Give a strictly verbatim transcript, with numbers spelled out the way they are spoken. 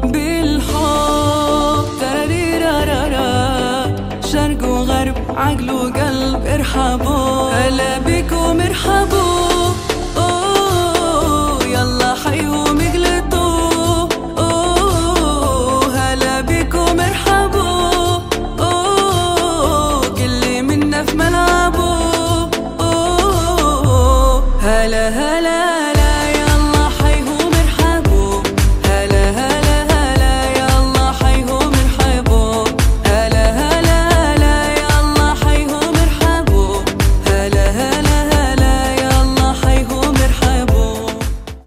بالحب تراريرارارا، شرق وغرب عقل وقلب ارحبوا، هلا بكم ارحبوا.